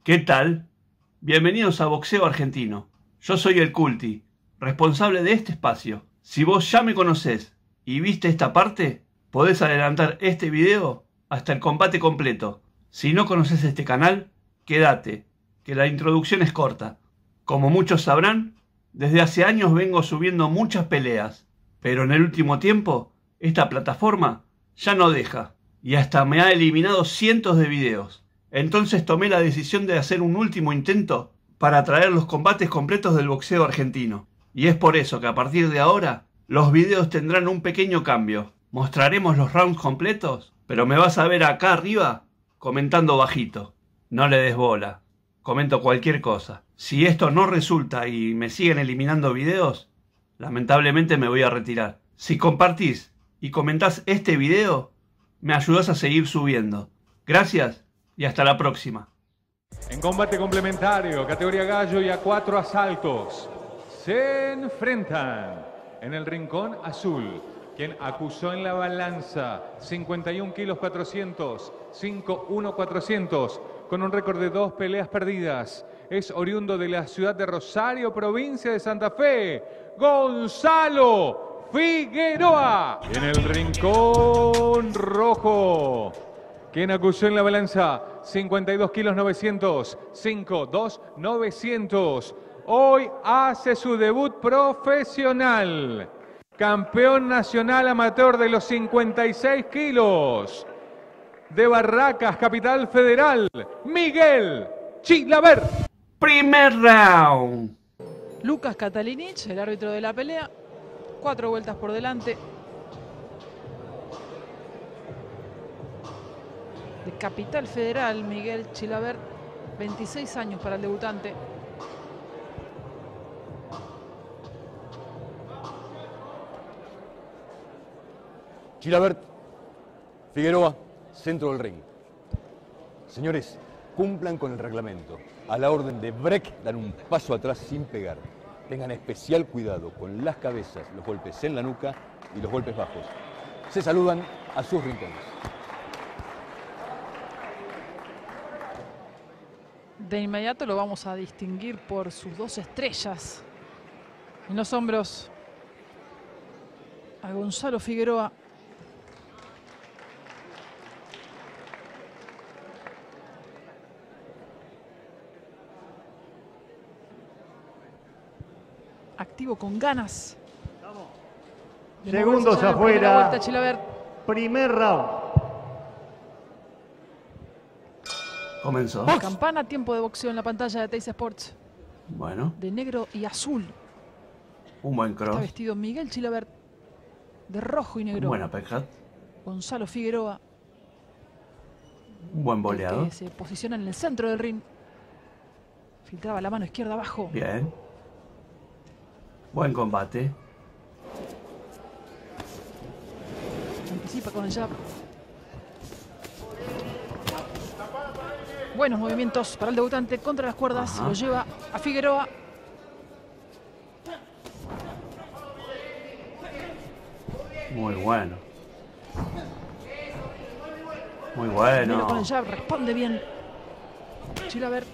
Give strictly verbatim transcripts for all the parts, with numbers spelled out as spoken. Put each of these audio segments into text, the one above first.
¿Qué tal? Bienvenidos a Boxeo Argentino. Yo soy el Culti, responsable de este espacio. Si vos ya me conocés y viste esta parte, podés adelantar este video hasta el combate completo. Si no conoces este canal, quédate, que la introducción es corta. Como muchos sabrán, desde hace años vengo subiendo muchas peleas, pero en el último tiempo, esta plataforma ya no deja, y hasta me ha eliminado cientos de videos. Entonces tomé la decisión de hacer un último intento para traer los combates completos del boxeo argentino. Y es por eso que a partir de ahora, los videos tendrán un pequeño cambio. Mostraremos los rounds completos, pero me vas a ver acá arriba comentando bajito. No le des bola, comento cualquier cosa. Si esto no resulta y me siguen eliminando videos, lamentablemente me voy a retirar. Si compartís y comentás este video, me ayudás a seguir subiendo. Gracias y hasta la próxima. En combate complementario, categoría gallo y a cuatro asaltos, se enfrentan en el rincón azul, quien acusó en la balanza cincuenta y un kilos cuatrocientos, cinco uno cuatrocientos, con un récord de dos peleas perdidas. Es oriundo de la ciudad de Rosario, provincia de Santa Fe, Gonzalo Figueroa. En el rincón rojo, quien acusó en la balanza cincuenta y dos kilos novecientos, cinco dos novecientos. Hoy hace su debut profesional. Campeón nacional amateur de los cincuenta y seis kilos. De Barracas, Capital Federal, Miguel Chilavert. Primer round. Lucas Catalinich, el árbitro de la pelea. Cuatro vueltas por delante. De Capital Federal, Miguel Chilavert, veintiséis años para el debutante. Chilavert, Figueroa, centro del ring. Señores, cumplan con el reglamento. A la orden de break, dan un paso atrás sin pegar. Tengan especial cuidado con las cabezas, los golpes en la nuca y los golpes bajos. Se saludan a sus rincones. De inmediato lo vamos a distinguir por sus dos estrellas en los hombros. A Gonzalo Figueroa. Activo con ganas. De Segundos moverse ya en la afuera. primera vuelta, Chilavert. Primer round. Comenzó. Campana, tiempo de boxeo en la pantalla de Teis Sports. Bueno, De negro y azul. un buen Está cross. vestido Miguel Chilavert. De rojo y negro. Un buen uppercut. Gonzalo Figueroa. Un buen boleado. Que se posiciona en el centro del ring. Filtraba la mano izquierda abajo. Bien. Buen combate. Anticipa con el jab. Buenos movimientos para el debutante contra las cuerdas. Ajá. Lo lleva a Figueroa. Muy bueno. Muy Mira bueno. con el jab, responde bien Chilavert.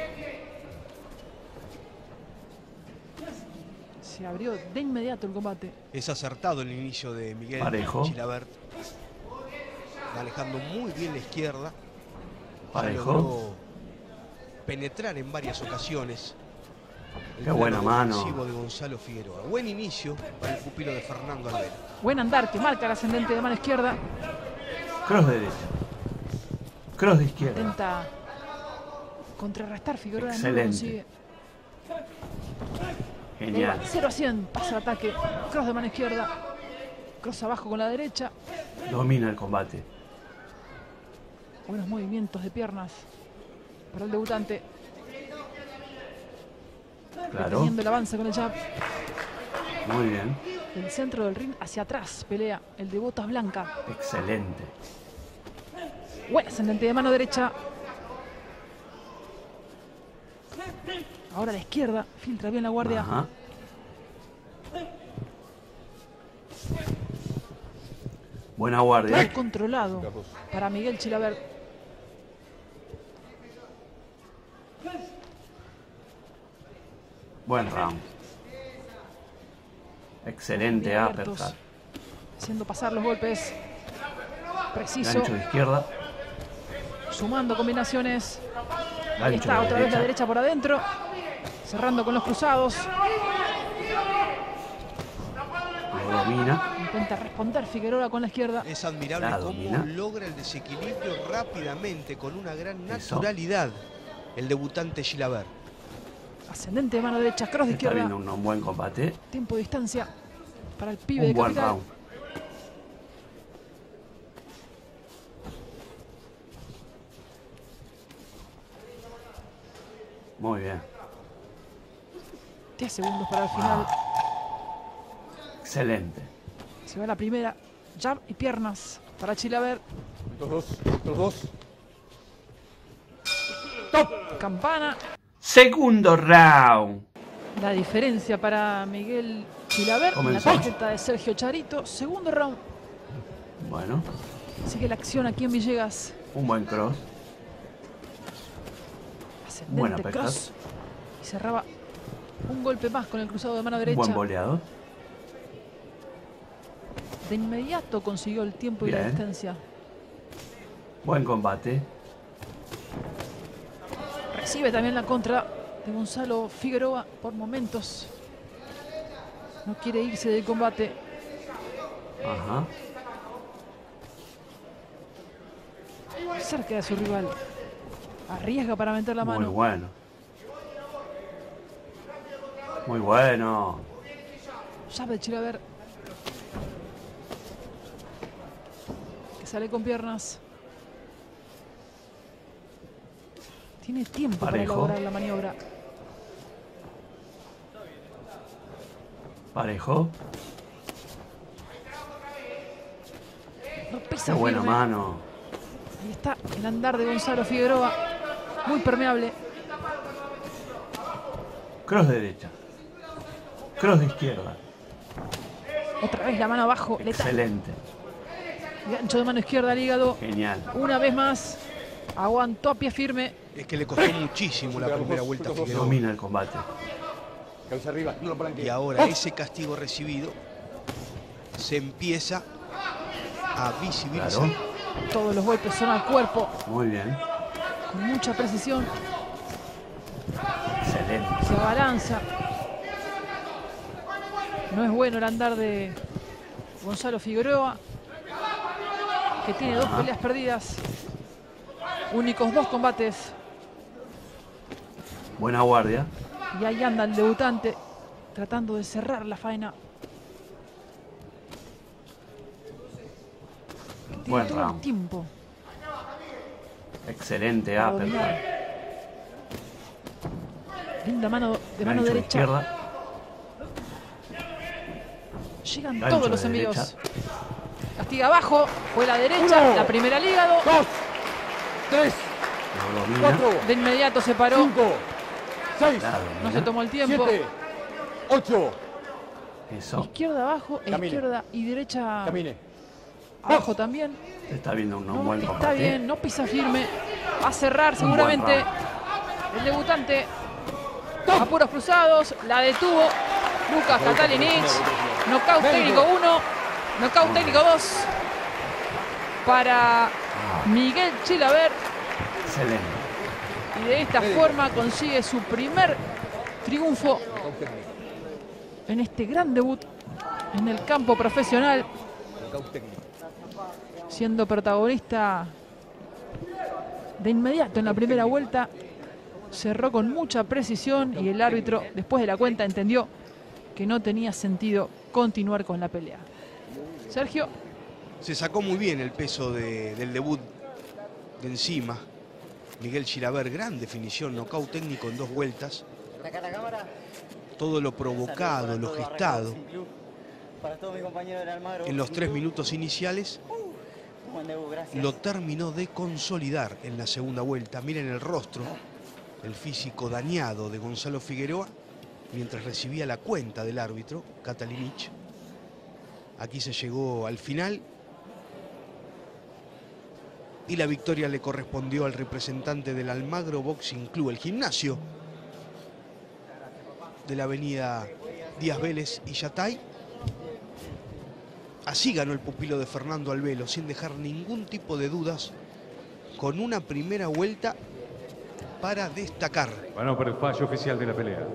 Se abrió de inmediato el combate. Es acertado el inicio de Miguel Parejo. Chilavert, manejando muy bien la izquierda. Ya Parejo. logró penetrar en varias ocasiones. El Qué buena plano mano. ofensivo de Gonzalo Figueroa. Buen inicio para el pupilo de Fernando Alvera. Buen andar que marca el ascendente de mano izquierda. Cross derecha. Cross de izquierda. Intenta contrarrestar Figueroa. No lo Excelente. consigue. Genial. cero a cien. Pasa ataque. Cross de mano izquierda. Cross abajo con la derecha. Domina el combate. Buenos movimientos de piernas para el debutante. Claro. Teniendo el avance con el jab. Muy bien. Del centro del ring hacia atrás pelea el de botas blanca. Excelente. Buen ascendente de mano derecha. Ahora a la izquierda. Filtra bien la guardia. Ajá. Buena guardia. Muy controlado para Miguel Chilavert. Buen round. Excelente Bien abiertos, uppercut. haciendo pasar los golpes. Preciso. Gancho de izquierda. Sumando combinaciones. Ahí Gancho está, de otra vez la derecha. derecha por adentro. Cerrando con los cruzados. Lo domina. Intenta responder Figueroa con la izquierda. Es admirable La cómo domina. logra el desequilibrio rápidamente, con una gran Eso. naturalidad, el debutante Chilavert. Ascendente de mano derecha, cross de Está izquierda. viendo un, un buen combate. Tiempo de distancia para el pibe Un de buen Capital. round. Muy bien. diez segundos para el final. Excelente. Se va la primera. Jab y piernas para Chilavert. Los dos, los dos. Campana. Segundo round. La diferencia para Miguel Chilavert. La Comenzó. tarjeta de Sergio Charito. Segundo round. Bueno, Sigue la acción aquí en Villegas. un buen cross. Buena Ascendente pesca. cross. Y cerraba un golpe más con el cruzado de mano derecha. Buen boleado. De inmediato consiguió el tiempo y la Bien. distancia. Buen combate. Recibe también la contra de Gonzalo Figueroa por momentos. No quiere irse del combate. Ajá. Cerca de su rival. Arriesga para meter la Muy mano. bueno. Muy bueno. Jab de Chilavert. Que sale con piernas. Tiene tiempo Parejo. para elaborar la maniobra. Parejo. No Qué pisa buena firme. mano. Ahí está el andar de Gonzalo Figueroa. Muy permeable. Cross de derecha. Cross de izquierda. Otra vez la mano abajo. Letal. Excelente. Gancho de mano izquierda al hígado. Genial. Una vez más. Aguantó a pie firme. Es que le costó muchísimo la primera vuelta a Figueroa. Domina el combate. Cabeza arriba, no lo Y palanquee. ahora ese castigo recibido se empieza a visibilizar. Claro. Todos los golpes son al cuerpo. Muy bien. Con mucha precisión. Excelente. Se abalanza. No es bueno el andar de Gonzalo Figueroa, que tiene dos Ajá. peleas perdidas. Únicos dos combates. Buena guardia. Y ahí anda el debutante tratando de cerrar la faena. Tiene Buen todo el round. tiempo. Excelente para uppercut. dominar. Linda mano de mano Gancho de derecha. izquierda. Llegan Gancho todos los de envíos. derecha. Castiga abajo. Fue la derecha. Uno. La primera al hígado. Dos, tres, Lo domina. cuatro, De inmediato se paró. cinco, seis, La No domina. se tomó el tiempo. siete, ocho. Eso. Izquierda abajo, e Camine. izquierda y derecha Camine. abajo también. Se está viendo un, un No, buen está combate. bien, no pisa firme. Va a cerrar Un seguramente buen el debutante. A puros cruzados, la detuvo Lucas Catalinich. Knockout técnico uno, knockout técnico dos para Miguel Chilavert. Excelente. Y de esta forma consigue su primer triunfo en este gran debut en el campo profesional, Knockout técnico. siendo protagonista de inmediato en la primera vuelta. Cerró con mucha precisión y el árbitro, después de la cuenta, entendió que no tenía sentido continuar con la pelea. Sergio. Se sacó muy bien el peso de- del debut de encima. Miguel Chilavert, gran definición, nocaut técnico en dos vueltas. Todo lo provocado, lo gestado en los tres minutos iniciales lo terminó de consolidar en la segunda vuelta. Miren el rostro, el físico dañado de Gonzalo Figueroa mientras recibía la cuenta del árbitro, Catalinich. Aquí se llegó al final y la victoria le correspondió al representante del Almagro Boxing Club, el gimnasio de la avenida Díaz Vélez y Yatay. Así ganó el pupilo de Fernando Albelo, sin dejar ningún tipo de dudas, con una primera vuelta para destacar. Bueno, por el fallo oficial de la pelea.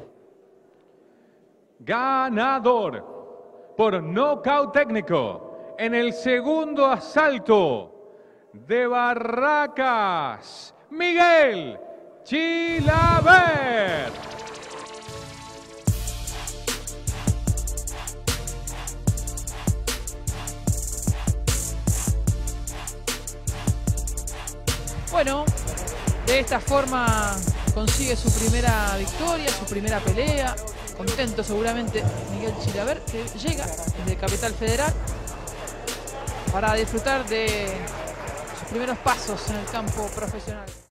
Ganador por nocaut técnico en el segundo asalto de Barracas, Miguel Chilavert. Bueno, de esta forma consigue su primera victoria, su primera pelea. Contento seguramente Miguel Chilavert, que llega desde Capital Federal para disfrutar de sus primeros pasos en el campo profesional.